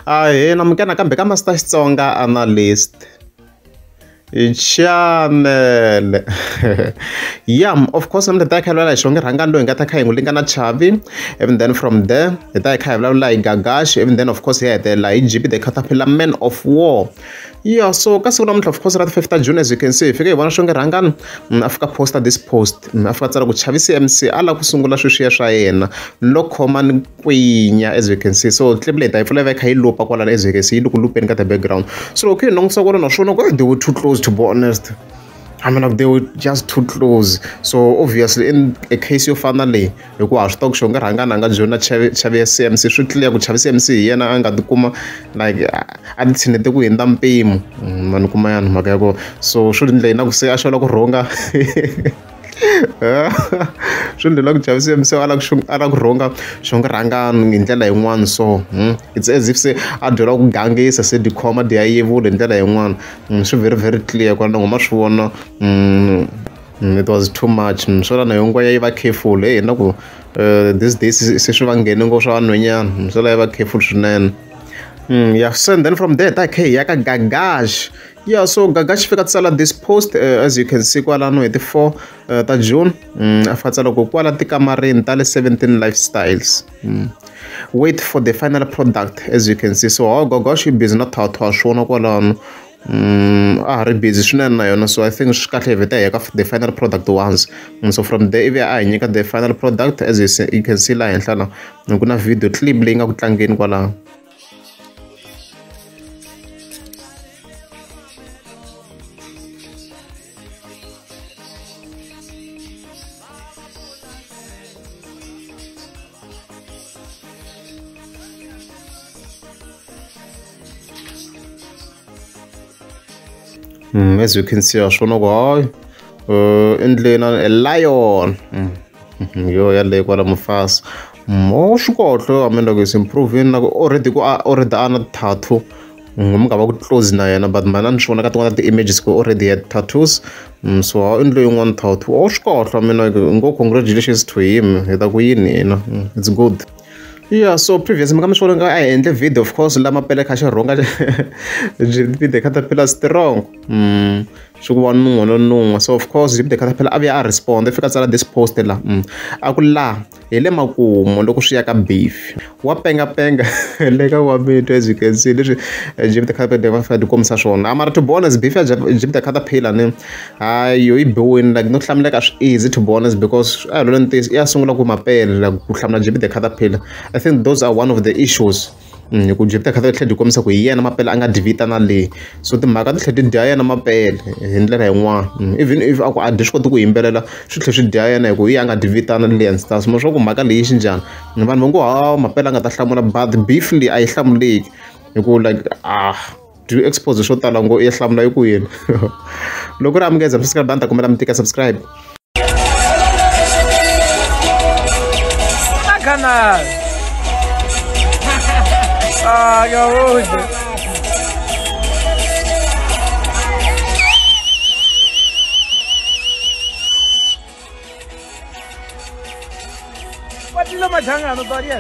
namukela kambe ka Master Xitsonga analyst channel. Yeah, of course I'm the guy like Xongi Rhangani A ngata kha ngulinga na Chavi, even then from there the guy like Gagash, even then of course here the like Jeepy Khatapila man of war. Yeah, so kasi of course at 5th June, as you can see, if you want Xongi Rhangani Africa posted this post Africa tsala ku Chavi CMC ala ku sungula sweswiya swa yena lo khoma ni kwinya, as you can see. So clip leyi ta yi pfula kha yi lupa kwala, as you can see yi ku lupeni ka the background. So okay, nongisa ku ri naswona they were too close, to be honest. I mean, like, they were just too close. So obviously, in a case of finally, you go stock Xongi Rhangani anga joina Chavi CMC, should clear ku Chavi CMC yena anga dikuma like adithinete ku hinda mpimo mani kuma yana mhaka yako. So shouldn't le na ku se ashola ku rhunga shouldn't like Chavi CMC ala ku rhunga Xongi Rhangani ngendlela yin'wana. So it's as if say adola ku gangisa se dikhoma dia yevule ndlela yin'wana. So very clear kwala ngoma swona. It was too much. So na yongo ya iva careful na ku these days se swi vangene ngo swa vanhwanyana, so la iva careful swinene. Yeah, so and then from there okay yaka Gagash. Yeah, so Gagash fika tsala this post as you can see kwalano hi ti 4 ta June afa tsala ku kwala tikamareni ta le 17 lifestyles. Wait for the final product, as you can see. So Gagash is busy na thatha swona kwalano ri busy swinene na yona. So I think swi kahle hi vita hi the final product once. So from there ivi a hi nyika the final product, as you can see la henhla la ku na video clip leyi nga ku tlangeni kwala. As you can see, I show no guy. Endleni a lion. Yo, ya le kwala mufasa. Mo shukotlo, I mean, like it's improving. Like already ana tattoo. Ngumga ba ku close na yena, but mana nishona ka tona the images go already had tattoos. So endleni one tattoo. Oh shukotlo, I mean, like go congratulations to him. Ita ku yini, it's good. Yeah, so previously I ended video, of course, lama pele kasha rhunga Jeepy Khatapila strong. So of course Jeepy Khatapila avya respond fika tsala this post la akula hele makumu loko swi ya ka beef wa penga leka wa mito, as you can see leswi Jeepy Khatapila va dikomisa swona. Amara to bonus beef ya Jeepy Khatapila ne ayo I biwini like no hlamuleka swi easy to bonus, because I don't think ya sungula ku mapele like ku hlamula Jeepy Khatapila. I think those are one of the issues. Ku Jeepy Khatapila dikomisa ku yena mapele anga divita na le, so timhaka ti tlhe ti dya yena mapele hi ndlela yin'wana. Even if aku a swi koti ku yimbelela swi tlhe swi dya yena hi ku yi anga divita na le and stuff. So swa ku mhaka leyi xi njhani vanhu va ngo mapele anga ta hlamula, but beef leyi a yi hlamuleki hi ku like do you expose swo tala ngo yi hlamula yi ku yini. Loko ri amukeza subscribe bani ta kombela mi tika subscribe canal. Gaúcho. What is the machanga no Dorian?